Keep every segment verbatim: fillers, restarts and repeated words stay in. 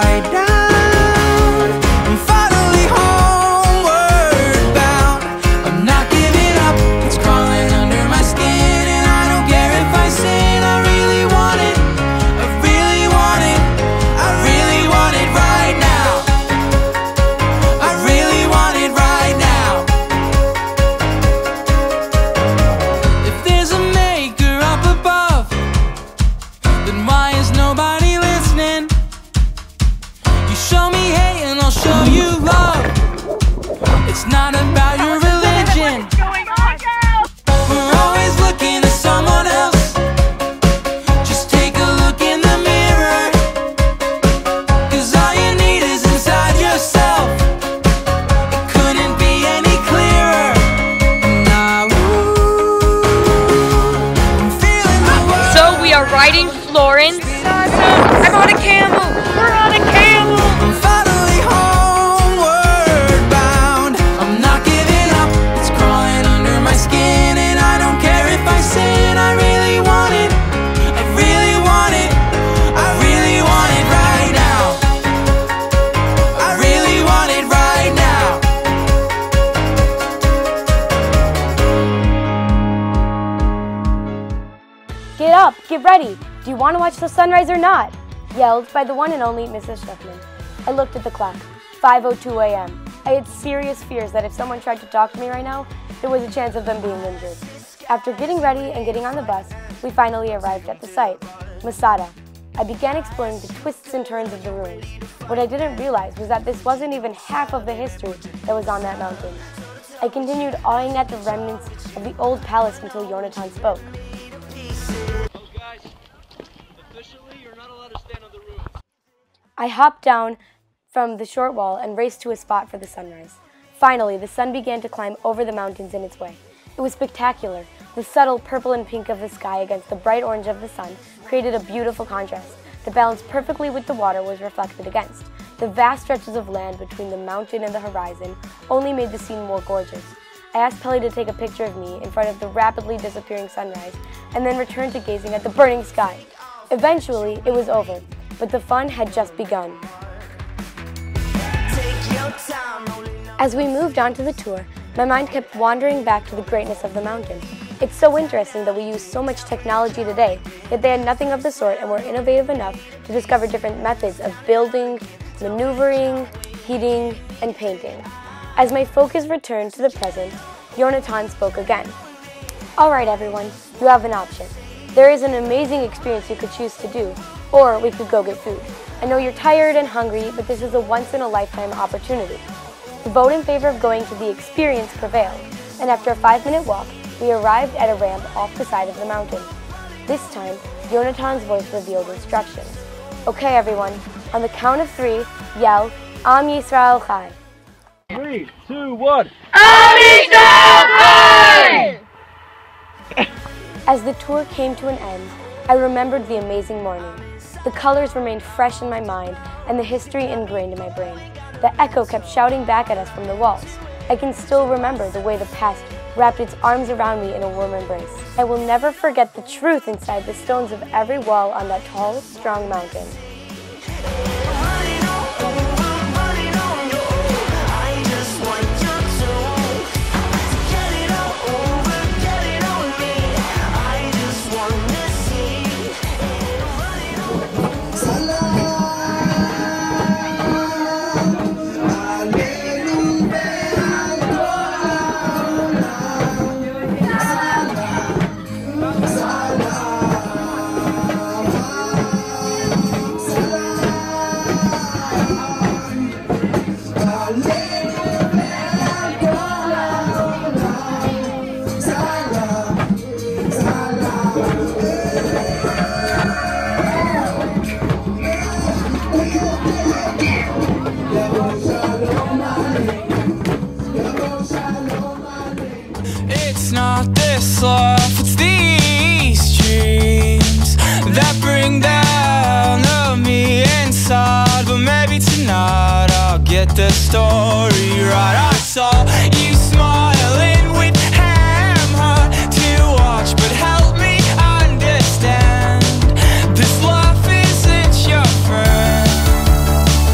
right down. I'm finally homeward bound. I'm not giving up, it's crawling under my skin, and I don't care if I sin. I really want it, I really want it, I really want it right now. I really want it right now. If there's a maker up above, then why is nobody listening? You show me hate and I'll show you love. It's not about your religion. We're always looking to someone else. Just take a look in the mirror, 'cause all you need is inside yourself. It couldn't be any clearer. Now, ooh, I'm feeling the world. So we are riding Florence. I'm on a camel. We're on a camel. I'm finally homeward bound. I'm not giving up, it's crawling under my skin, and I don't care if I sin. I really want it, I really want it, I really want it right now. I really want it right now. Get up, get ready. Do you want to watch the sunrise or not? Yelled by the one and only Missus Schiffman. I looked at the clock, five oh two a m I had serious fears that if someone tried to talk to me right now, there was a chance of them being injured. After getting ready and getting on the bus, we finally arrived at the site, Masada. I began exploring the twists and turns of the ruins. What I didn't realize was that this wasn't even half of the history that was on that mountain. I continued awing at the remnants of the old palace until Yonatan spoke. I hopped down from the short wall and raced to a spot for the sunrise. Finally, the sun began to climb over the mountains in its way. It was spectacular. The subtle purple and pink of the sky against the bright orange of the sun created a beautiful contrast that balanced perfectly with the water was reflected against. The vast stretches of land between the mountain and the horizon only made the scene more gorgeous. I asked Pelly to take a picture of me in front of the rapidly disappearing sunrise and then returned to gazing at the burning sky. Eventually, it was over, but the fun had just begun. As we moved on to the tour, my mind kept wandering back to the greatness of the mountain. It's so interesting that we use so much technology today, yet they had nothing of the sort and were innovative enough to discover different methods of building, maneuvering, heating, and painting. As my focus returned to the present, Yonatan spoke again. All right, everyone, you have an option. There is an amazing experience you could choose to do, or we could go get food. I know you're tired and hungry, but this is a once-in-a-lifetime opportunity. The vote in favor of going to the experience prevailed, and after a five-minute walk, we arrived at a ramp off the side of the mountain. This time, Yonatan's voice revealed instructions. Okay, everyone, on the count of three, yell, Am Yisrael Chai. Three, two, one. Am Yisrael Chai! As the tour came to an end, I remembered the amazing morning. The colors remained fresh in my mind and the history ingrained in my brain. The echo kept shouting back at us from the walls. I can still remember the way the past wrapped its arms around me in a warm embrace. I will never forget the truth inside the stones of every wall on that tall, strong mountain. It's not this life, it's these dreams that bring down of me inside. But maybe tonight I'll get the story right. I saw you smiling with ham hard to watch, but help me understand, this life isn't your friend.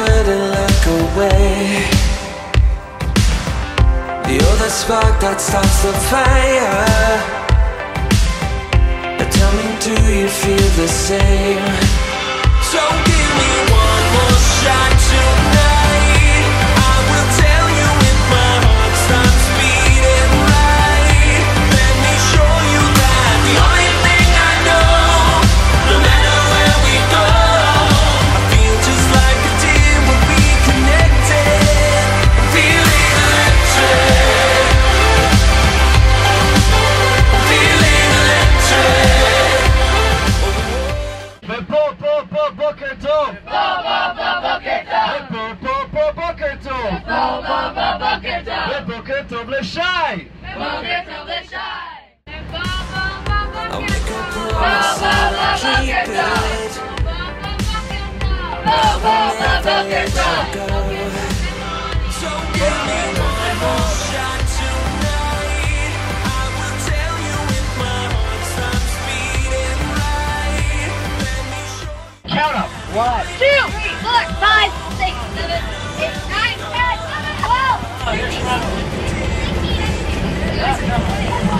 couldn't look away. You're the spark that starts the fire. Tell me, do you feel the same? So give me one more shot tonight. I will tell you if my heart stops beating right. Let me show you that the only thing I know, no matter where we go, I feel just like a deer when we connected. I'm feeling electric. I'm feeling electric. בוקר טוב! בוקר טוב! בוקר טוב לשי! בוקר טוב לשי! I'll make a promise, I'll keep it. I will never let you go. So give me one more shot tonight. I will tell you if my heart stops beating right. Let me show you. Count up! One, Two, three, four, five, six, seven, eight, nine, ten, eleven, twelve.